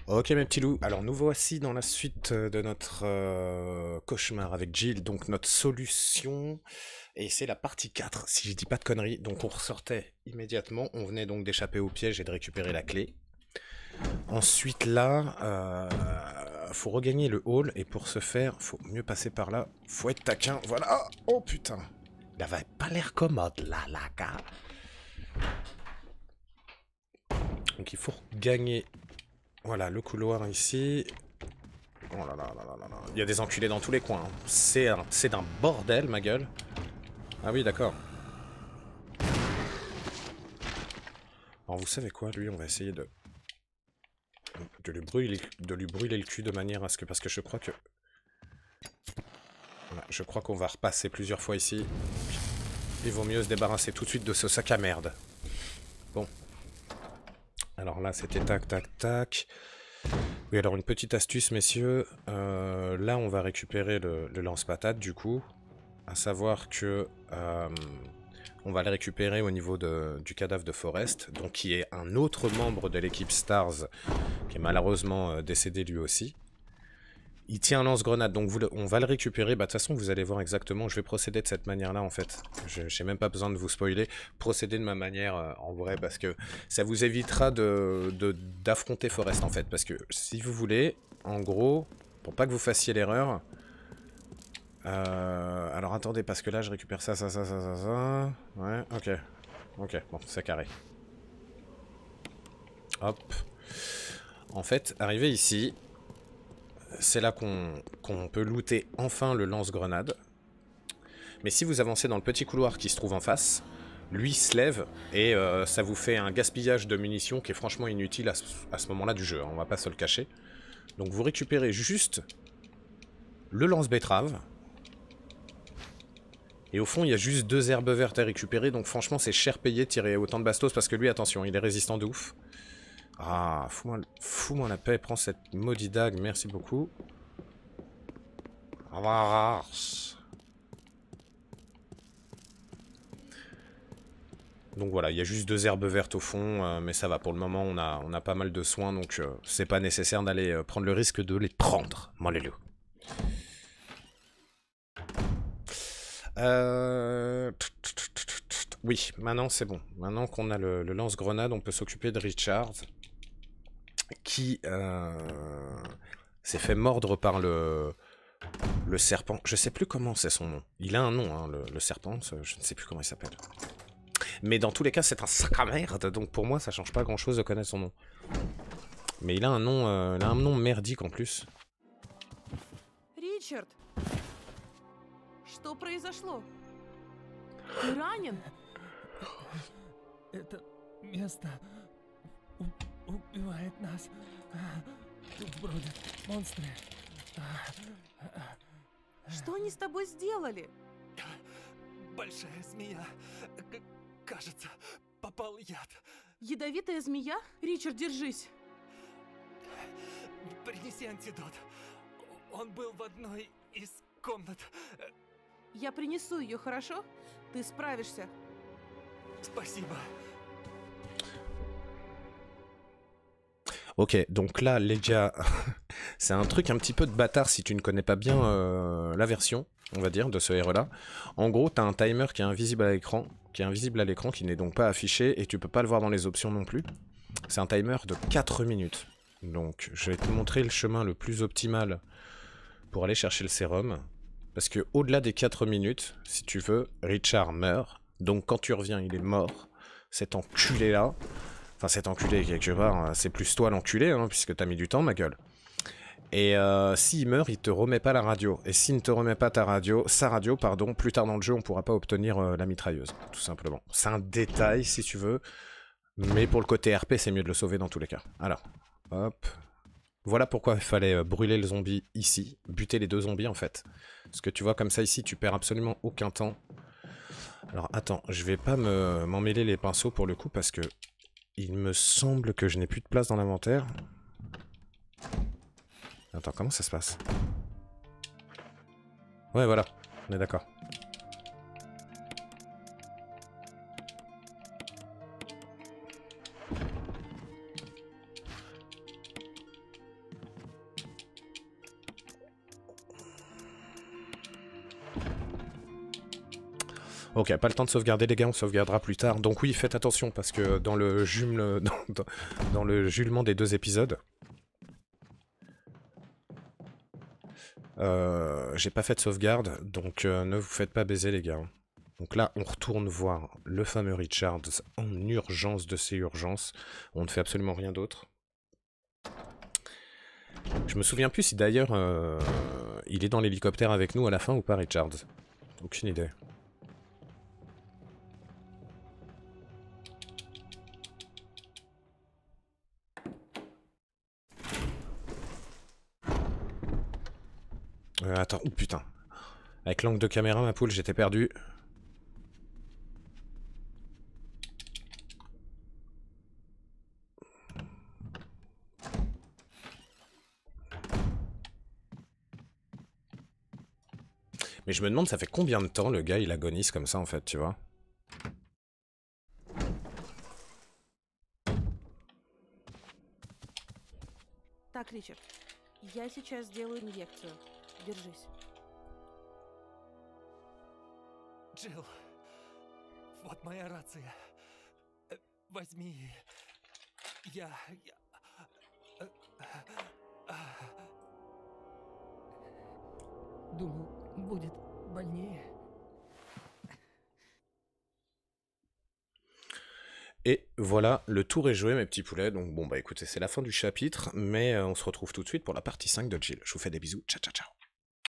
Ok mes petits loups, alors nous voici dans la suite de notre cauchemar avec Jill, donc notre solution, et c'est la partie 4, si je dis pas de conneries, donc on ressortait immédiatement, on venait donc d'échapper au piège et de récupérer la clé. Ensuite là, faut regagner le hall, et pour ce faire, faut mieux passer par là, faut être taquin, voilà, oh putain, il avait pas l'air commode là, la gars. Donc il faut gagner, voilà, le couloir ici. Oh là là là là là là. Il y a des enculés dans tous les coins. Hein. C'est d'un bordel, ma gueule. Ah oui, d'accord. Alors vous savez quoi, lui, on va essayer de lui brûler le cul de manière à ce que... Parce que je crois que... Voilà, je crois qu'on va repasser plusieurs fois ici. Il vaut mieux se débarrasser tout de suite de ce sac à merde. Bon. Alors là, c'était tac, tac, tac. Oui, alors une petite astuce, messieurs. Là, on va récupérer le lance-patate, du coup. À savoir que... on va le récupérer au niveau du cadavre de Forrest, donc qui est un autre membre de l'équipe Stars, qui est malheureusement décédé lui aussi. Il tient un lance-grenade, donc on va le récupérer. Bah de toute façon, vous allez voir exactement, je vais procéder de cette manière-là en fait. Je n'ai même pas besoin de vous spoiler. Procéder de ma manière en vrai, parce que ça vous évitera d'affronter Forrest en fait. Parce que si vous voulez, en gros, pour pas que vous fassiez l'erreur... alors attendez, parce que là je récupère ça. Ouais, ok. Ok, bon, c'est carré. Hop. En fait, arrivé ici, c'est là qu'on peut looter enfin le lance-grenade. Mais si vous avancez dans le petit couloir qui se trouve en face, lui se lève et ça vous fait un gaspillage de munitions qui est franchement inutile à ce moment-là du jeu, hein, on va pas se le cacher. Donc vous récupérez juste le lance-betterave. Et au fond, il y a juste 2 herbes vertes à récupérer, donc franchement, c'est cher payé de tirer autant de bastos, parce que lui, attention, il est résistant de ouf. Ah, fous-moi la paix, prends cette maudite dague, merci beaucoup. Donc voilà, il y a juste 2 herbes vertes au fond, mais ça va, pour le moment, on a pas mal de soins, donc c'est pas nécessaire d'aller prendre le risque de les prendre, mon les loups. Oui, maintenant c'est bon. Maintenant qu'on a le lance-grenade, on peut s'occuper de Richard, qui s'est fait mordre par le serpent. Je sais plus comment c'est son nom. Il a un nom, hein, le serpent, je ne sais plus comment il s'appelle. Mais dans tous les cas, c'est un sac à merde, donc pour moi, ça change pas grand-chose de connaître son nom. Mais il a un nom merdique en plus. Ричард, что произошло? Ты ранен? Это место убивает нас. Тут бродят монстры. Что они с тобой сделали? Большая змея. Кажется, попал яд. Ядовитая змея? Ричард, держись. Принеси антидот. Он был в одной из комнат. Я принесу ее, хорошо? Ты справишься. Spasiba. Ok, donc là, les gars, c'est un truc un petit peu de bâtard si tu ne connais pas bien la version, on va dire, de ce héros-là. En gros, t'as un timer qui est invisible à l'écran, qui n'est donc pas affiché, et tu peux pas le voir dans les options non plus. C'est un timer de 4 minutes. Donc, je vais te montrer le chemin le plus optimal pour aller chercher le sérum. Parce que au-delà des 4 minutes, si tu veux, Richard meurt. Donc quand tu reviens, il est mort. Cet enculé-là. Enfin, cet enculé, quelque part, c'est plus toi l'enculé, hein, puisque t'as mis du temps, ma gueule. Et s'il meurt, il te remet pas la radio. Et s'il ne te remet pas sa radio, pardon, plus tard dans le jeu, on pourra pas obtenir la mitrailleuse, tout simplement. C'est un détail, si tu veux. Mais pour le côté RP, c'est mieux de le sauver dans tous les cas. Alors, hop. Voilà pourquoi il fallait brûler le zombie ici. Buter les 2 zombies, en fait. Parce que tu vois, comme ça, ici, tu perds absolument aucun temps. Alors, attends, je vais pas m'en mêler les pinceaux pour le coup, parce que il me semble que je n'ai plus de place dans l'inventaire. Attends, comment ça se passe? Ouais, voilà, on est d'accord. Ok, pas le temps de sauvegarder les gars, on sauvegardera plus tard. Donc oui, faites attention parce que dans le dans le julement des 2 épisodes, j'ai pas fait de sauvegarde, donc ne vous faites pas baiser les gars. Donc là, on retourne voir le fameux Richards en urgence de ces urgences. On ne fait absolument rien d'autre. Je me souviens plus si d'ailleurs il est dans l'hélicoptère avec nous à la fin ou pas, Richards. Aucune idée. Attends, oh putain. Avec l'angle de caméra, ma poule, j'étais perdu. Mais je me demande, ça fait combien de temps le gars il agonise comme ça en fait, tu vois? Так, Ричард, я сейчас сделаю инъекцию. Держись. Джилл, вот моя рация. Возьми. Я... Думал, будет больнее. Et voilà, le tour est joué mes petits poulets, donc bon bah écoutez, c'est la fin du chapitre, mais on se retrouve tout de suite pour la partie 5 de Jill. Je vous fais des bisous, ciao ciao ciao.